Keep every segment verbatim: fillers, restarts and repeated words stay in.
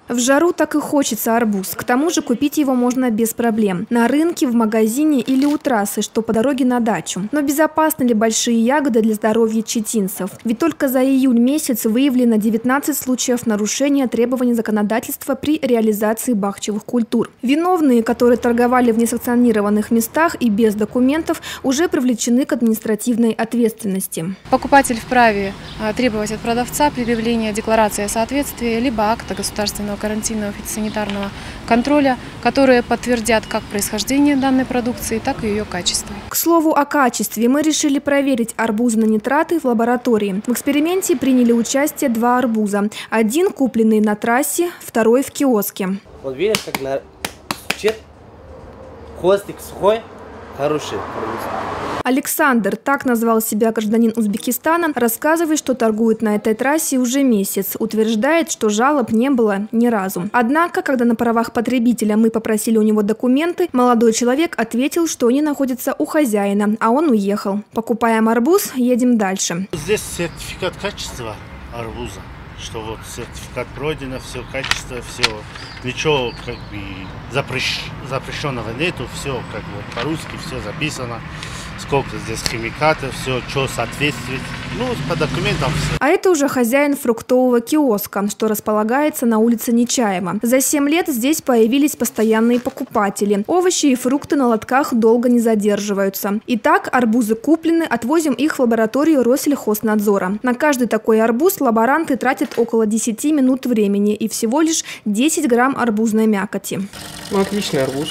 В жару так и хочется арбуз. К тому же купить его можно без проблем. На рынке, в магазине или у трассы, что по дороге на дачу. Но безопасны ли большие ягоды для здоровья читинцев? Ведь только за июль месяц выявлено девятнадцать случаев нарушения требований законодательства при реализации бахчевых культур. Виновные, которые торговали в несанкционированных местах и без документов, уже привлечены к административной ответственности. Покупатель вправе требовать от продавца предъявления декларации о соответствии либо акта государственного карантинного фитосанитарного контроля, которые подтвердят как происхождение данной продукции, так и ее качество. К слову о качестве, мы решили проверить арбузы на нитраты в лаборатории. В эксперименте приняли участие два арбуза. Один купленный на трассе, второй в киоске. Вот видишь, как на чет, хвостик сухой, хороший арбуз. Александр, так назвал себя гражданин Узбекистана, рассказывает, что торгует на этой трассе уже месяц. Утверждает, что жалоб не было ни разу. Однако, когда на правах потребителя мы попросили у него документы, молодой человек ответил, что они находятся у хозяина, а он уехал. Покупаем арбуз, едем дальше. Здесь сертификат качества арбуза, что вот сертификат пройдено, все качество, все, ничего как бы запрещ... запрещенного нету, все как бы по-русски, все записано. Сколько здесь химикатов, все, что соответствует, ну, по документам все. А это уже хозяин фруктового киоска, что располагается на улице Нечаева. За семь лет здесь появились постоянные покупатели. Овощи и фрукты на лотках долго не задерживаются. Итак, арбузы куплены, отвозим их в лабораторию Россельхознадзора. На каждый такой арбуз лаборанты тратят около десяти минут времени и всего лишь десять грамм арбузной мякоти. Ну, отличный арбуз.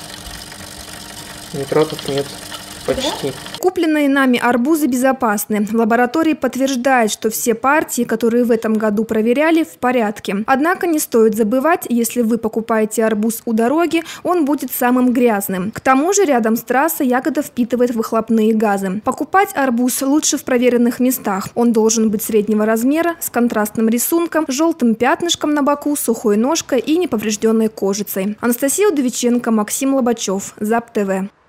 Нитратов нет. Почти. Купленные нами арбузы безопасны. В лаборатории подтверждают, что все партии, которые в этом году проверяли, в порядке. Однако не стоит забывать, если вы покупаете арбуз у дороги, он будет самым грязным. К тому же рядом с трассой ягода впитывает выхлопные газы. Покупать арбуз лучше в проверенных местах. Он должен быть среднего размера, с контрастным рисунком, желтым пятнышком на боку, сухой ножкой и неповрежденной кожицей. Анастасия Удовиченко, Максим Лобачев, ЗАП ТВ.